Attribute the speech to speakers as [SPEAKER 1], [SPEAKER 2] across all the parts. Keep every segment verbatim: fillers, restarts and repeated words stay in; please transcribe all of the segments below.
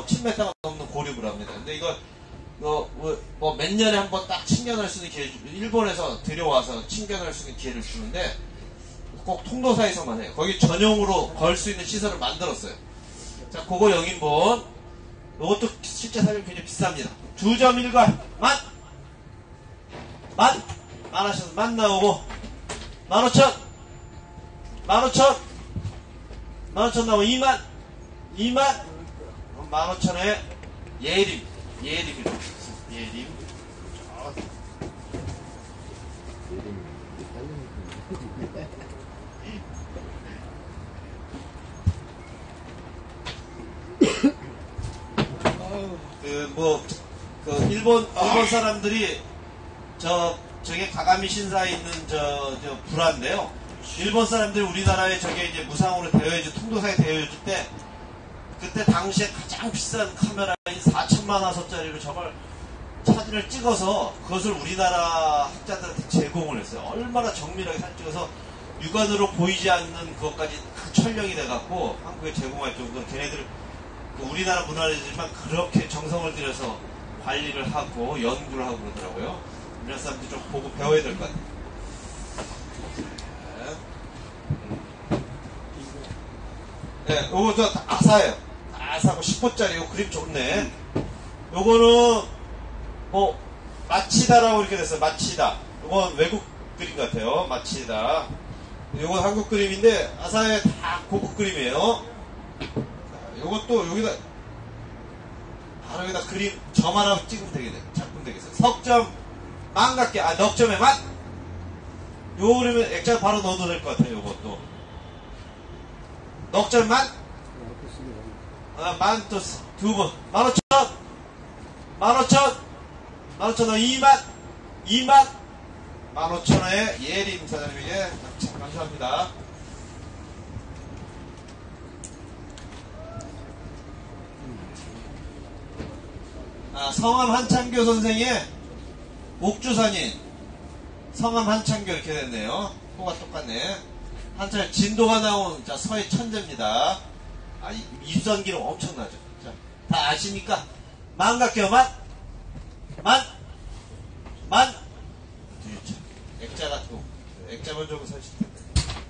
[SPEAKER 1] 천 미터가 넘는 고립을 합니다. 근데 이거, 이거, 뭐, 몇 년에 한 번 딱 침견할 수 있는 기회, 일본에서 들여와서 침견할 수 있는 기회를 주는데, 꼭 통도사에서만 해요. 거기 전용으로 걸 수 있는 시설을 만들었어요. 자, 그거 영인본. 이것도 실제 사용 굉장히 비쌉니다. 두 점 일괄, 만! 만! 만 하셔서 만 나오고, 만 오천! 만 오천! 만 오천 나오고, 이만! 이만! 만 오천에 예림. 예림이라고 있어요. 예림. 그, 뭐, 그, 일본, 일본 사람들이, 저, 저게 가가미 신사에 있는 저, 저, 불화인데요. 일본 사람들이 우리나라에 저게 이제 무상으로 대여해줄, 통도사에 대여해줄 때, 그때 당시에 가장 비싼 카메라인 사천만 화소짜리로 저걸 사진을 찍어서 그것을 우리나라 학자들한테 제공을 했어요. 얼마나 정밀하게 사진 찍어서 육안으로 보이지 않는 그것까지 다 촬영이 돼갖고 한국에 제공할 정도로 걔네들 우리나라 문화재지만 그렇게 정성을 들여서 관리를 하고 연구를 하고 그러더라고요. 우리나라 사람들이 좀 보고 배워야 될 것 같아요. 네, 요거 저 아사예요. 아사고 십 호짜리 그림 좋네. 요거는 뭐 마치다라고 이렇게 됐어요. 마치다. 요건 외국 그림 같아요. 마치다. 요건 한국 그림인데 아사의 다 고급 그림이에요. 요것도 여기다 바로 여기다 그림 점 하나 찍으면 되겠네. 작품 되겠어요. 석점 만 같게 아 넉점에 만. 요 그림은 액자 바로 넣어도 될 것 같아요. 요것도 넉점 만. 아, 만 또 두 번 만 오천 만 오천 만 오천 원 이만 이만 만 오천 원에 예림 사장님에게 참 감사합니다. 아, 성함 한창교 선생의 옥주산인 성함 한창교 이렇게 됐네요. 코가 똑같네. 한창 진도가 나온 자 서해 천재입니다. 아, 입선기록 엄청나죠. 자, 다 아시니까 만 갈게요. 만 만 만 액자 같은 거 액자 먼저 사실 텐데.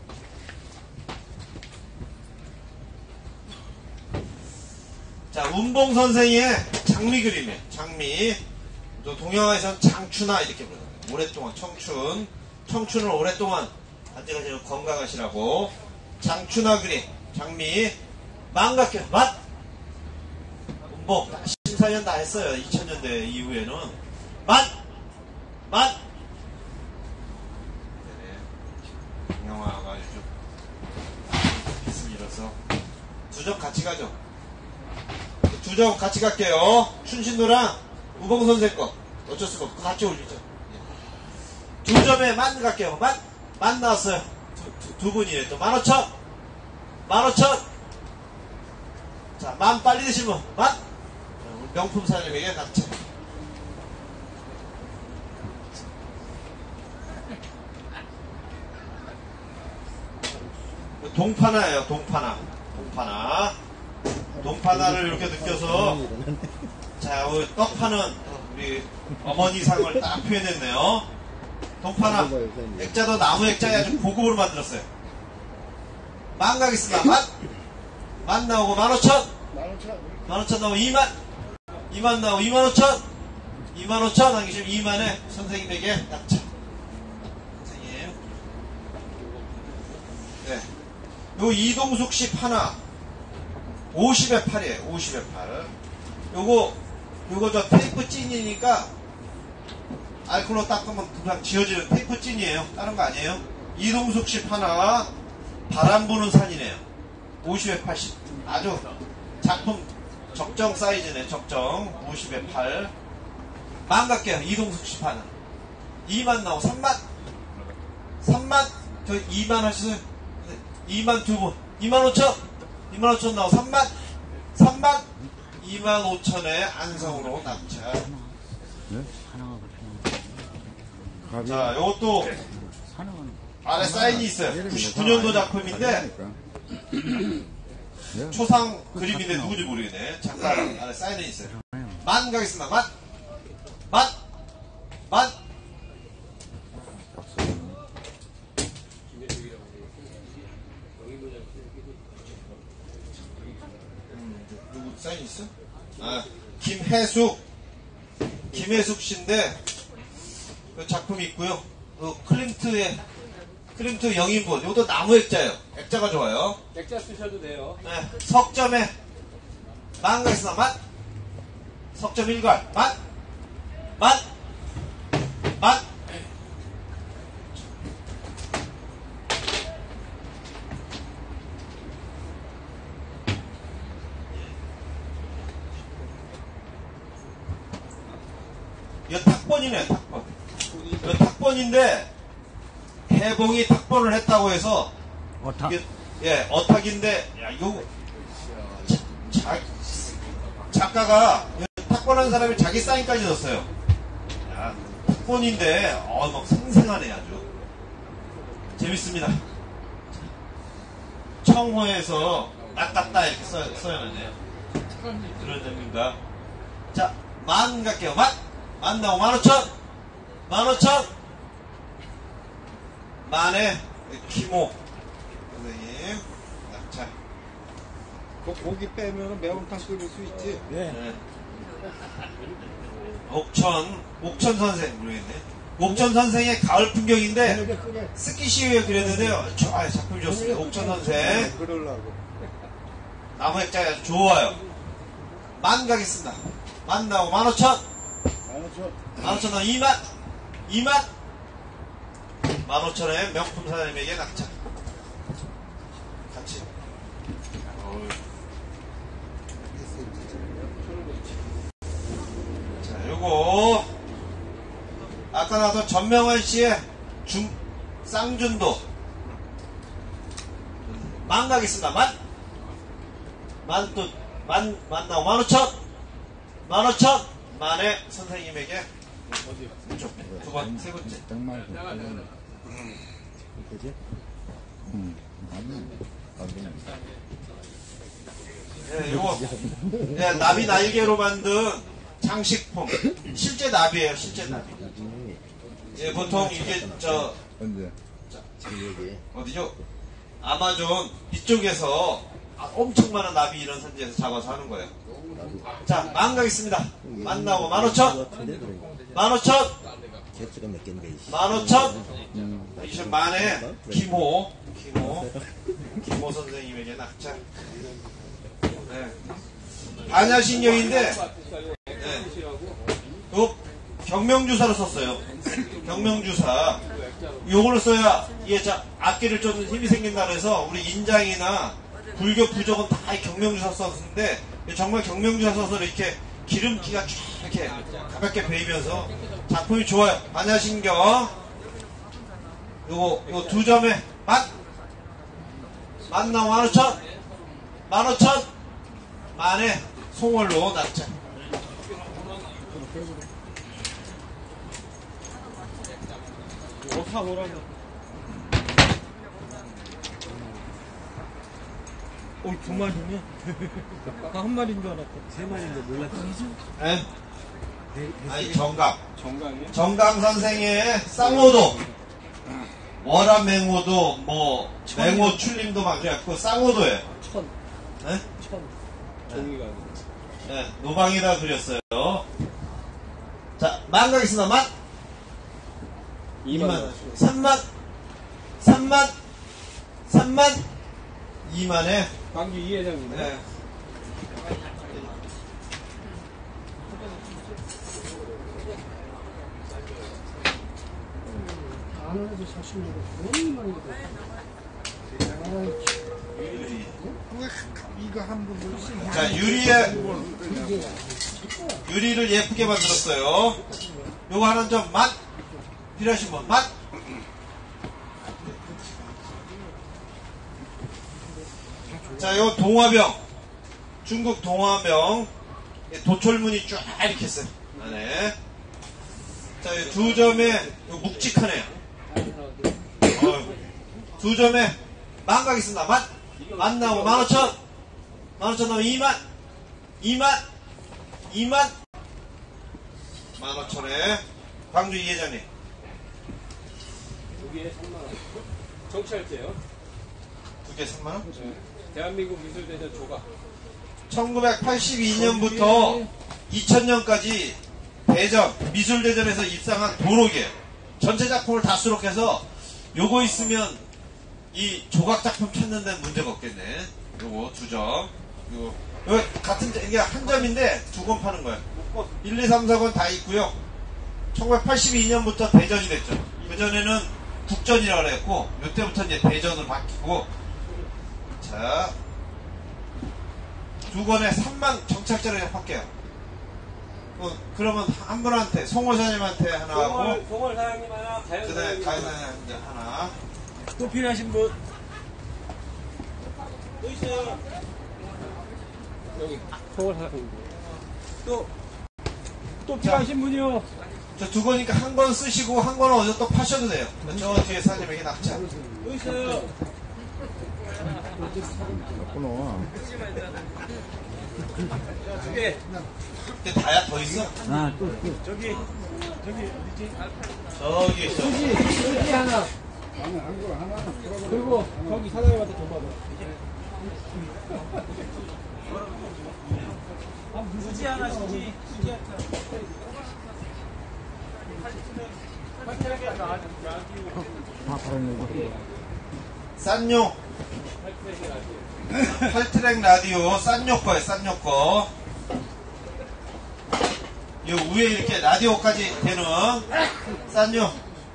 [SPEAKER 1] 자, 운봉 선생의 장미 그림이에요. 장미. 또 동양화에서는 장춘화 이렇게 부르잖아요. 오랫동안 청춘. 청춘을 오랫동안 가지가지고 건강하시라고. 장춘화 그림. 장미. 망각해. 만! 운봉. 십사 년 다 했어요. 이천 년대 이후에는. 만! 만! 네네. 동양화가 요즘 비습이라서. 두 점 같이 가죠. 두 점 같이 갈게요. 춘신도랑 우봉 선생 거 어쩔 수가 없고 같이 올리죠. 두 점에 만 갈게요. 만, 만 나왔어요. 두, 두, 두 분이에요. 또 만 오천, 만 오천. 자, 만 빨리 드신 분, 만. 명품 사장님에게 낙찰. 동파나예요. 동파나, 동파나. 동파나를 이렇게 느껴서 자, 우리 떡 파는 우리 어머니상을 딱 표현했네요. 동파나 액자도 나무 액자에 아주 고급으로 만들었어요. 만 가겠습니다. 만! 만 나오고 만 오천! 만 오천 나오고 이만! 이만 나오고 이만 오천! 이만 오천! 한 개씩 이만에 선생님에게 낙찰. 선생님. 네. 요 이동숙 씨 파나 오십에 팔이에요. 오십에 팔. 요거, 요거 저 테이프 찐이니까 알콜로 닦으면 그냥 지워지는 테이프 찐이에요. 다른 거 아니에요. 이동숙 씨 파나 바람 부는 산이네요. 오십에 팔십. 아주 작품 적정 사이즈네. 적정. 오십에 팔. 만 갈게요. 이동숙 씨 파나. 이만 나오고 삼만. 삼만. 저 이만 하시세요. 이만 두 분. 이만 오천. 이만 오천 나오고 삼만. 삼만. 이만 오천에 안성으로 낙찰.
[SPEAKER 2] 네?
[SPEAKER 1] 자, 요것도 아래 사인이 있어요. 구십구 년도 작품인데 초상 그림인데 누군지 모르겠네. 작가 안에 사인은 있어요. 만 가겠습니다. 만! 만! 만! 누구 사인 있어? 아, 김혜숙. 김혜숙 씨인데, 그 작품이 있고요. 그 클림트의, 클림트 영인분. 이것도 나무 액자예요. 액자가 좋아요.
[SPEAKER 2] 액자 쓰셔도 돼요.
[SPEAKER 1] 네. 석점에, 만 가겠습니다. 만! 석점 일괄. 만! 만! 만! 이거 탁본이네, 탁본. 이거 탁본인데, 개봉이 탁본을 했다고 해서,
[SPEAKER 3] 어탁.
[SPEAKER 1] 이게, 예, 어탁인데, 야, 이거, 자, 자, 작가가, 탁본한 사람이 자기 사인까지 넣었어요. 야, 탁본인데, 어, 막 생생하네, 아주. 재밌습니다. 청호에서, 낫갔다, 이렇게 써, 써야하네요. 그런 점입니다. 자, 만 갈게요, 만! 만 나오고 만 오천! 만 오천! 만에 김호 선생님. 자,
[SPEAKER 4] 그 고기 빼면 매운탕 끓일 수 있지.
[SPEAKER 3] 네.
[SPEAKER 1] 네. 옥천, 옥천 선생, 모르겠네. 옥천 선생의 가을 풍경인데, 스키시에 그렸는데요. 저, 아, 작품이 좋습니다. 옥천 선생.
[SPEAKER 4] 그러려고.
[SPEAKER 1] 나무 액자가 좋아요. 만 가겠습니다. 만 나오고 만 오천! 만 오천 원 이만! 이만! 만 오천에 명품 사장님에게 낙찰. 같이. 자, 요거. 아까 나왔던 전명환 씨의 중, 쌍준도. 만 가겠습니다. 만! 만 또, 만, 만 나오고 만 오천! 만 오천! 만에 선생님에게 두 번, 세 번째.
[SPEAKER 3] 정말. 그지? 음.
[SPEAKER 1] 예, 요거, 예, 나비 날개로 만든 장식품. 실제 나비예요, 실제 나비. 예, 보통 이게, 저,
[SPEAKER 3] 언제?
[SPEAKER 1] 어디죠? 아마존 이쪽에서 엄청 많은 나비 이런 산지에서 잡아서 하는 거예요. 자, 만 가겠습니다. 만 나오고 만 오천! 만 오천! 만 오천! 이십 만에 김호, 김호, 김호 선생님에게 낙찰. 네. 반야신경인데, 네. 요 경명주사로 썼어요. 경명주사. 요걸로 써야, 이게 자, 악기를 쫓는 힘이 생긴다 그래서, 우리 인장이나 불교 부족은 다 경명주사 썼는데, 정말 경명주사 써서 이렇게 기름기가 쫙 이렇게 가볍게 베이면서 작품이 좋아요. 반야신경. 요거, 요거 두 점에 만! 만 나오고 만 오천! 만 오천! 만에 송월로 낙찰.
[SPEAKER 4] 어, 사오라고. 어, 두 마리네. 한 마리인 줄 알았다. 세 마리인데 몰랐어.
[SPEAKER 1] 예? 아니, 정강.
[SPEAKER 4] 정강이요?
[SPEAKER 1] 정강 선생의 쌍호도. 월암 맹호도, 뭐, 맹호 출림도 막 그래갖고 쌍호도예요.
[SPEAKER 4] 천.
[SPEAKER 1] 예?
[SPEAKER 4] 천. 종이가.
[SPEAKER 1] 예, 노방이라 그렸어요. 자, 만 가겠습니다. 만! 이만. 삼만! 삼만! 삼만! 이만에,
[SPEAKER 4] 광주 이 회장님.
[SPEAKER 1] 예.
[SPEAKER 5] 안에서 사시는 거 너무 많이
[SPEAKER 1] 유리.
[SPEAKER 4] 이거 한 분.
[SPEAKER 1] 자, 유리에, 유리를 예쁘게 만들었어요. 요거 하나 좀 만! 필요하신 분, 만! 자, 요 동화병. 중국 동화병. 도철문이 쫙 이렇게 있어요. 안에. 자, 이두 점에, 요 묵직하네요. 어휴. 두 점에 만 가겠습니다. 만! 만 나오고 만 오천! 만 오천 나오면 이만, 이만, 이만, 만 오천에 광주 이 회장님.
[SPEAKER 2] 여기에 삼만 원. 정치할게요.
[SPEAKER 1] 두 개 삼만 원?
[SPEAKER 2] 네. 대한민국 미술대전 조각.
[SPEAKER 1] 천구백팔십이 년부터 이천 년까지 대전, 미술대전에서 입상한 도록이에요. 전체 작품을 다 수록해서 요거 있으면 이 조각 작품 찾는 데는 문제가 없겠네. 요거 두 점. 요거, 요거 같은, 점- 이게 한 점인데 두 권 파는 거예요. 일, 이, 삼, 사 권 다 있고요. 천구백팔십이 년부터 대전이 됐죠. 그전에는 국전이라고 그랬고, 요때부터 이제 대전으로 바뀌고, 자, 두 권에 삼만 정착자를 할게요. 어, 그러면 한 분한테, 송호사님한테 하나 하고,
[SPEAKER 2] 송월, 송월 사장님 하나, 가연
[SPEAKER 1] 그 다음에
[SPEAKER 2] 사장님
[SPEAKER 1] 가인사님한테 하나.
[SPEAKER 4] 또 필요하신 분?
[SPEAKER 2] 또 있어요. 여기. 송월 사장님.
[SPEAKER 4] 또, 또 필요하신 분이요?
[SPEAKER 1] 저 두 거니까 한 권 쓰시고, 한 권은 어디서 또 파셔도 돼요. 저 뒤에 사장님에게 낙차.
[SPEAKER 2] 또 있어요.
[SPEAKER 3] 끊어.
[SPEAKER 2] 두 개.
[SPEAKER 1] 근데 다야 더 있어?
[SPEAKER 3] 아, 또, 또.
[SPEAKER 4] 저기, 저기, 어디지?
[SPEAKER 1] 저기 있어.
[SPEAKER 4] 여기 하나. 그리고 저기 사장님한테 좀 받아. 아, 수지 하나, 수지. 수지 하나.
[SPEAKER 3] 다 팔았네, 이거.
[SPEAKER 1] 싼요. 팔트랙 라디오, 싼요 거예요, 싼요 거. 요 위에 이렇게 라디오까지 되는 싼요.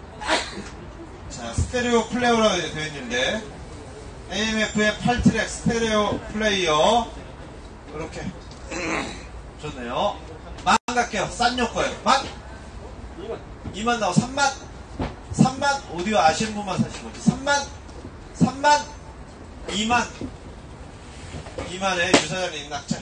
[SPEAKER 1] 자, 스테레오 플레이어라고 되어 있는데, 에이엠에프의 팔 트랙 스테레오 플레이어. 이렇게. 좋네요. 만 갈게요. 싼요 거예요. 만! 이만 나오고 삼만! 삼만! 오디오 아시는 분만 사시는 거지. 삼만! 삼만! 이만! 이만에 유사장님 낙찰.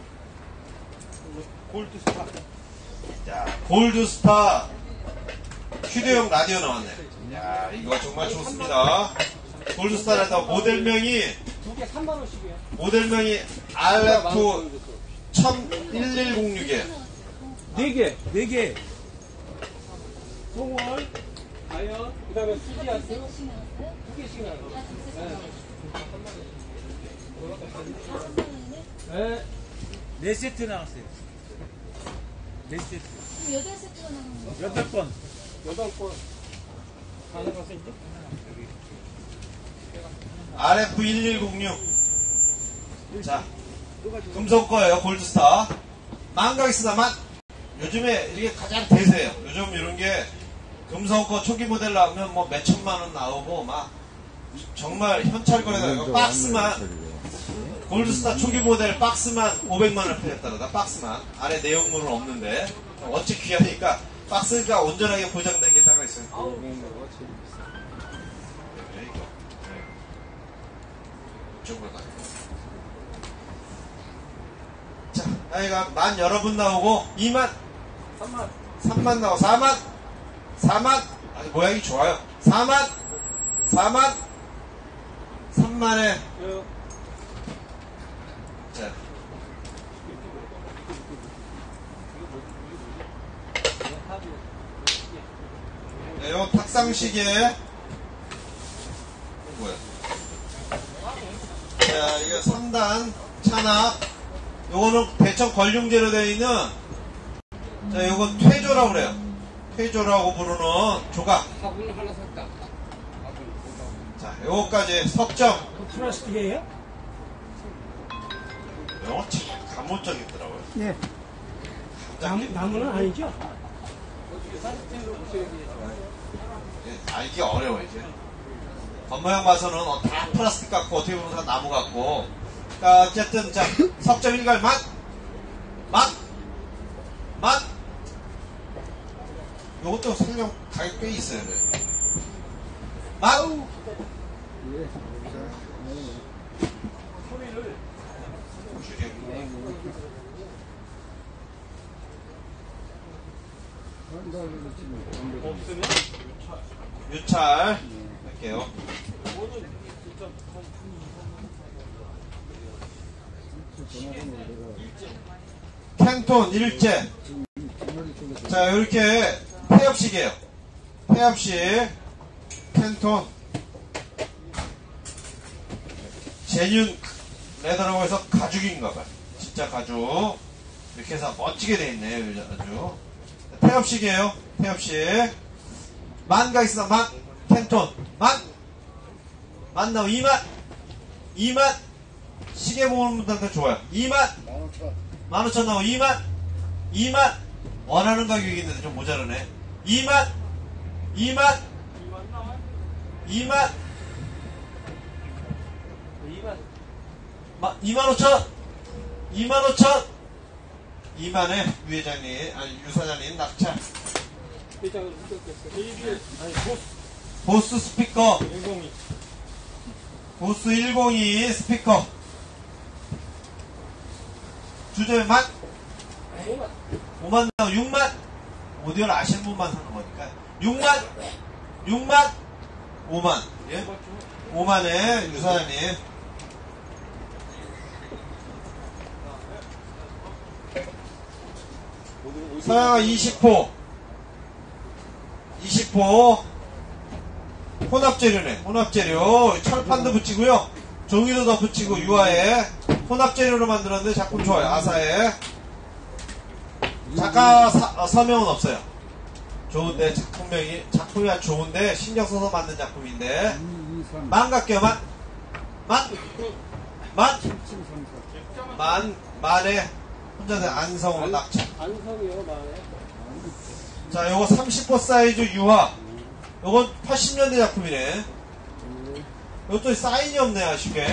[SPEAKER 4] 골드스타.
[SPEAKER 1] 자, 골드스타 휴대용 라디오 나왔네. 야, 이거 정말 좋습니다. 골드스타라서 모델명이,
[SPEAKER 2] 두 개 삼만 원씩이에요.
[SPEAKER 1] 모델명이 알에프 천십일공육이에요.
[SPEAKER 4] 네 개, 네 개.
[SPEAKER 2] 송월, 가연, 그 다음에 수지아스 두 개씩 나와요.
[SPEAKER 4] 네. 네 세트 나왔어요. 네 세트.
[SPEAKER 6] 그럼 여덟 세트가 나오는 거.
[SPEAKER 4] 여덟 번.
[SPEAKER 2] 여덟 건.
[SPEAKER 4] 다 나갔어, 이제?
[SPEAKER 1] 알에프 일일공육. 자, 금속 거예요, 골드스타. 만 가겠습니다, 만. 요즘에 이게 가장 대세예요. 요즘 이런 게 금속 거 초기 모델 나오면 뭐 몇천만 원 나오고 막 정말 현찰거래가 박스만 골드스타 초기 모델 박스만 오백만 원 팔렸다가 박스만 안에 내용물은 없는데 어찌 귀하니까 박스가 온전하게 보장된 게 따로 있어요. 네, 이거. 네. 이쪽으로 가요. 자, 아이가 만 여러분 나오고 이만,
[SPEAKER 2] 삼만.
[SPEAKER 1] 삼만 나오고 사만, 사만, 아주 모양이 좋아요. 사만, 사만, 삼만에
[SPEAKER 2] 요.
[SPEAKER 1] 자. 네, 요 탁상시계 뭐야? 자, 이거 삼 단 찬압. 요거는 대청 권룡제로 되어 있는, 자, 요건 퇴조라고 그래요. 퇴조라고 부르는 조각.
[SPEAKER 2] 화분을 하나 샀다.
[SPEAKER 1] 자, 요거까지 석점.
[SPEAKER 4] 플라스틱이에요?
[SPEAKER 1] 요거 참 감목적이더라고요.
[SPEAKER 3] 예.
[SPEAKER 4] 남, 나무는 아니죠?
[SPEAKER 1] 예, 알기 어려워, 이제. 겉모양 봐서는 어, 다 플라스틱 같고, 어떻게 보면 다 나무 같고. 자, 어쨌든, 자, 석점 일갈 만! 만! 만! 요것도 설명 가격 꽤 있어요, 네. 만! 유찰 할게요. 캔톤 일제. 자, 이렇게 폐엽식이에요. 폐엽식 캔톤 제뉴 레더라고 해서 가죽인가봐요. 진짜 가죽. 이렇게 해서 멋지게 돼 있네요. 아주 폐엽식이에요. 폐엽식. 만가 있어. 만 캔톤 만 만 나오 이만 이만 시계 모으는 분들한테 좋아요. 이만 만 오천 나오 이만 이만 원하는 가격이 있는데 좀 모자라네. 이만 이만 이만 이만 오천 이만 오천 이만에 유 회장님 아니 유 사장님 낙찰.
[SPEAKER 2] 회장을 훔쳤겠어. 아니, 보스.
[SPEAKER 1] 보스 스피커
[SPEAKER 2] 일공이.
[SPEAKER 1] 보스 백이 스피커 주제만 만 오만 나오 육만 오디오를 아시는 분만 사는 거니까 육만 육만 오만 예? 오만에 유 사장님. 서양아 이십 호 이십 호 혼합재료네. 혼합재료 철판도 붙이고요 종이도 더 붙이고 유화에 혼합재료로 만들었는데 작품 좋아요. 아사에 작가 사, 어, 서명은 없어요. 좋은데 작품명이 작품이 아주 좋은데 신경 써서 만든 작품인데 만 갈게요. 만 만 만 만 만에 혼자서 안성으로 낙찰.
[SPEAKER 2] 안성이요, 만에.
[SPEAKER 1] 자, 요거 삼십 호 사이즈 유화. 요건 팔십 년대 작품이네. 요것도 사인이 없네, 아쉽게.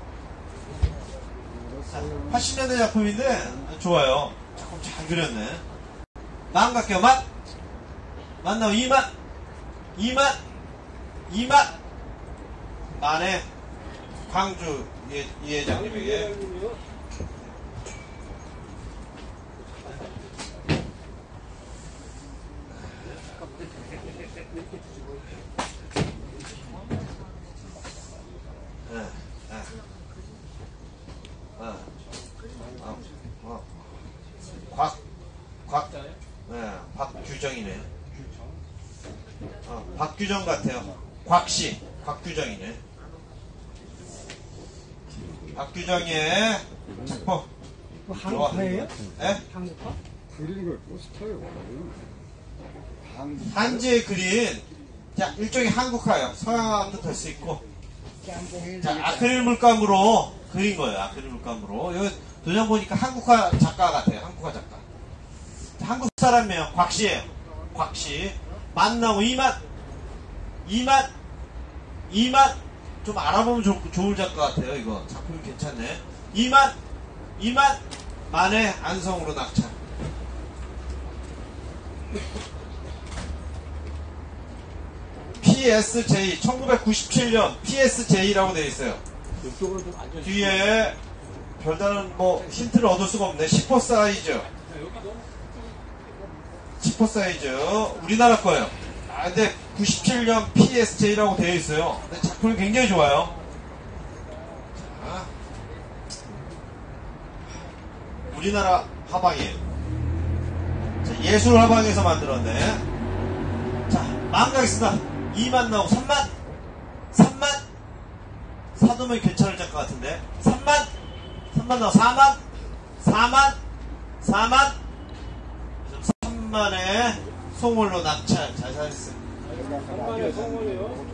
[SPEAKER 1] 자, 팔십 년대 작품인데, 좋아요. 작품 잘 그렸네. 만 갈게요, 만! 만 나오 이만! 이만! 이만! 만에, 광주 예, 이 회장님에게.
[SPEAKER 2] 회장님이요?
[SPEAKER 1] 예, 예. 어, 어, 어. 곽, 곽, 예, 박규정이네. 어, 박규정 같아요. 곽씨, 곽규정이네. 박규정의 작품.
[SPEAKER 5] 뭐 한국화예요?
[SPEAKER 1] 예?
[SPEAKER 5] 한국화?
[SPEAKER 3] 그리는 걸 포스터요.
[SPEAKER 1] 한지에 그린, 자, 일종의 한국화예요. 서양화도 될 수 있고. 자, 아크릴 물감으로 그린 거예요. 아크릴 물감으로. 여기 도장 보니까 한국화 작가 같아요. 한국화 작가. 한국 사람이에요. 곽씨예요. 곽씨. 만 나오고 이만, 이만, 이만. 좀 알아보면 좋, 좋을 작가 같아요. 이거 작품이 괜찮네. 이만, 이만. 만에 안성으로 낙찰. 피에스제이 천구백구십칠 년 피에스제이라고 되어 있어요.
[SPEAKER 2] 이쪽으로 좀 앉아.
[SPEAKER 1] 뒤에 별다른 뭐 힌트를 얻을 수가 없네. 십 호 사이즈. 십 호 사이즈. 우리나라 거예요. 아, 근데 구십칠 년 피에스제이라고 되어 있어요. 근데 작품이 굉장히 좋아요. 자, 우리나라 화방이에요. 자, 예술 화방에서 만들었네. 자, 만 가겠습니다. 이만 나오고 삼만, 삼만, 사도면 괜찮을 작가 같은데. 삼만, 삼만 나오고 사만, 사만, 사만, 삼만에 송월로 낙찰. 잘 살았어요.
[SPEAKER 2] 한만에 성원이요?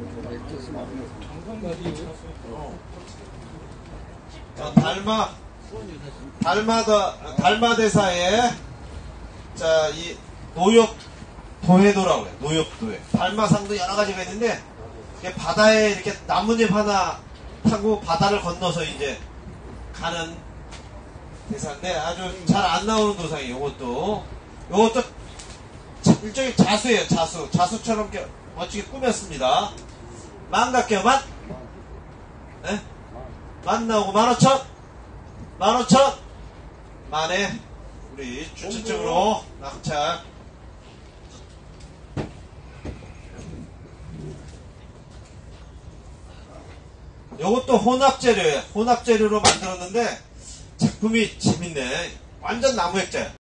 [SPEAKER 1] 자, 달마, 달마다, 달마대사에, 자, 이, 노역, 도해도라고 해요. 노역도해. 달마상도 여러 가지가 있는데, 이게 바다에 이렇게 나뭇잎 하나 타고 바다를 건너서 이제 가는 대사인데, 아주 잘 안 나오는 도상이에요. 요것도. 요것도 일종의 자수예요. 자수. 자수처럼 이렇게 멋지게 꾸몄습니다. 만 갈게요. 만? 네? 만 나오고 만 오천? 만 오천? 만에 우리 주최측으로 낙찰. 요것도 혼합재료예요. 혼합재료로 만들었는데 작품이 재밌네. 완전 나무 액자야.